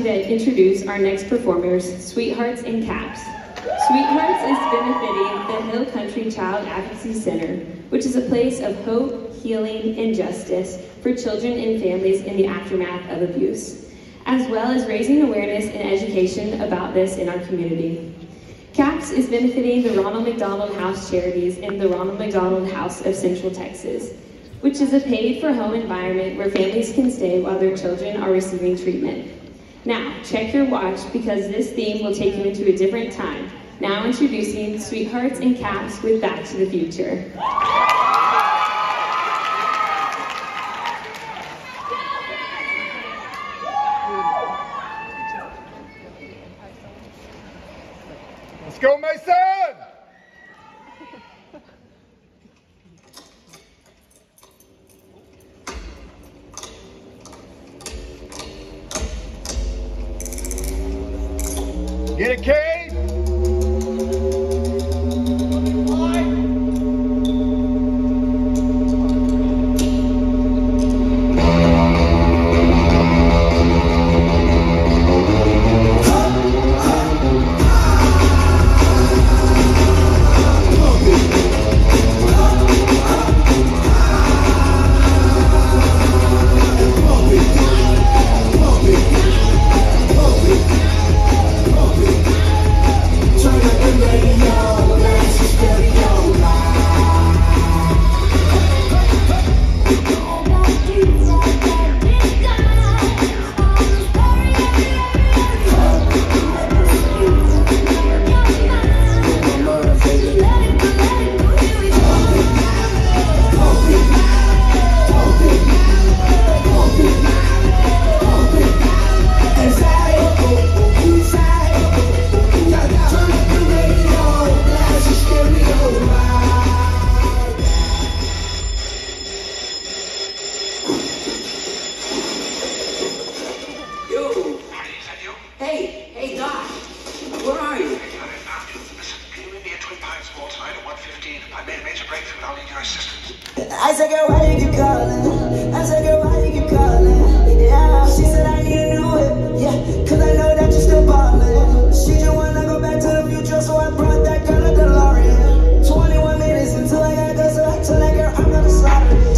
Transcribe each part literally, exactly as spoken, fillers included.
to introduce our next performers, Sweethearts and Caps. Sweethearts is benefiting the Hill Country Child Advocacy Center, which is a place of hope, healing, and justice for children and families in the aftermath of abuse, as well as raising awareness and education about this in our community. CAPS is benefiting the Ronald McDonald House Charities in the Ronald McDonald House of Central Texas, which is a paid-for-home environment where families can stay while their children are receiving treatment. Now, check your watch because this theme will take you into a different time. Now introducing Sweethearts and Caps with Back to the Future. Let's go, Mason! Get it, Kate? I said, girl, why you keep calling? I said, girl, why you keep calling? Yeah, she said, I need a new whip. Yeah, cause I know that you're still ballin'. She just wanna go back to the future, so I brought that girl a DeLorean. twenty-one minutes until I gotta go, so I tell that girl I'm gonna slaughter it.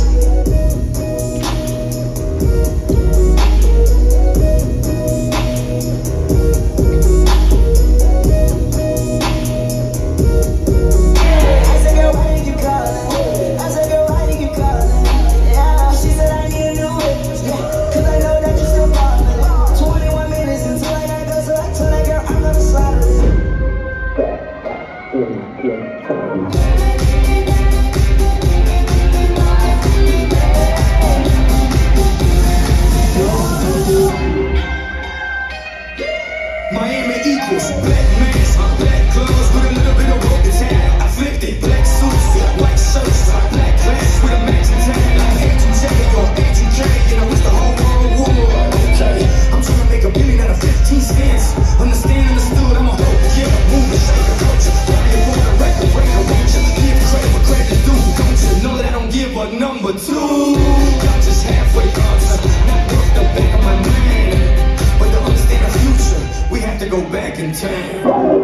Miami equals black mask, black clothes with a little bit of rope to tag. I flipped it, black suits, white shirts, black glass with a matching tag. Like A two J or A two K, and I wish the whole world would. Okay, I'm trying to make a billion out of fifteen cents. Understand, understood, I'm a hope. Yeah, move and shake a coach. Worry for the record, break a watch. Give credit for credit due. Don't you know that I don't give a number two? Y'all just halfway thoughts, not worth the back of my mind. But to understand the future, we have to go back in time.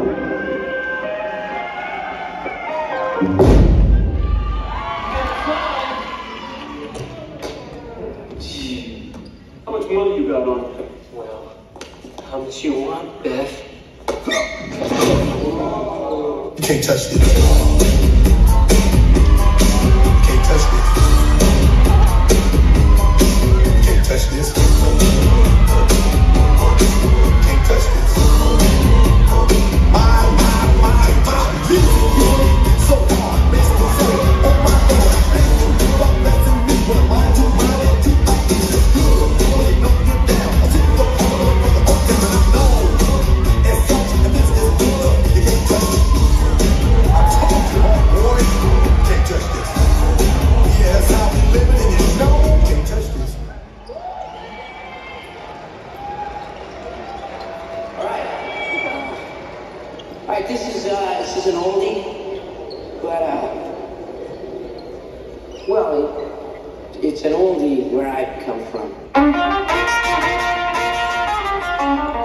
How much money you got on you? Well, how much you want, Beth? You can't touch this. You can't touch this. You can't touch this. Can't touch this. My, my, my, my. This is so hard. Makes me say, oh my God. You are better than me, but I'm too mad at you. I think it's good. They know you're down. I took the corner for the ultimate no. It's such a business good. You can't touch it. I told you, oh boy. Can't touch this. Yeah, that's how we live it, and you know. Can't touch this. Alright, this is uh, this is an oldie, but uh, well, it, it's an oldie where I come from.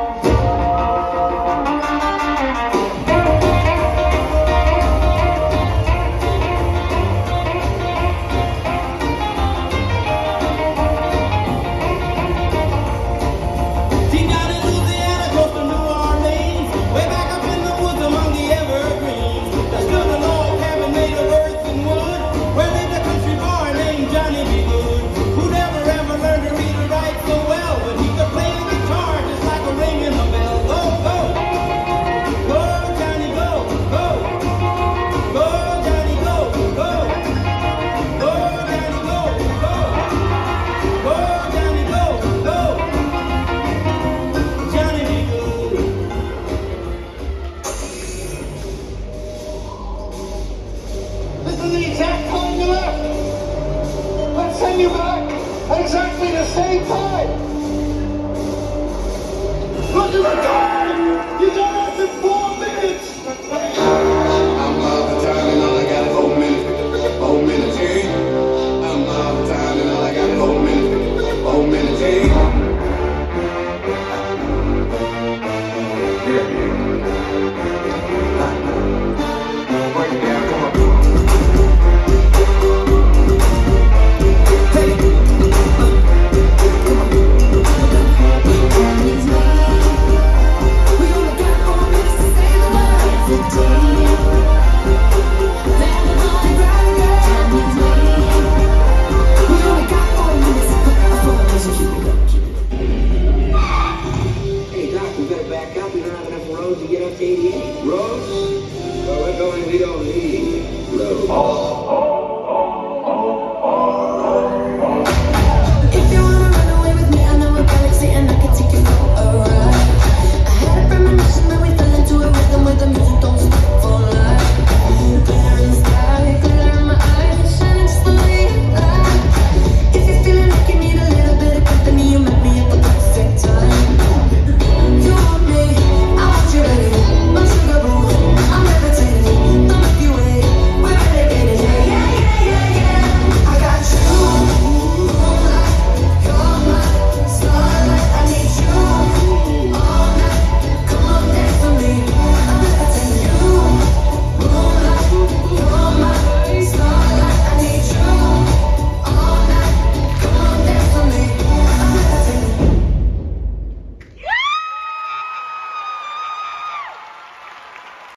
is time! You got us in four minutes! I'm out of time and all I got is four minutes. Four minutes, hey. I'm out of time and all I got is four minutes. Four minutes, hey. Break it down, come on. Hey, Doc, we better back up. We don't have enough road to get up to eighty-eight. Roads? Well, we're going, we don't need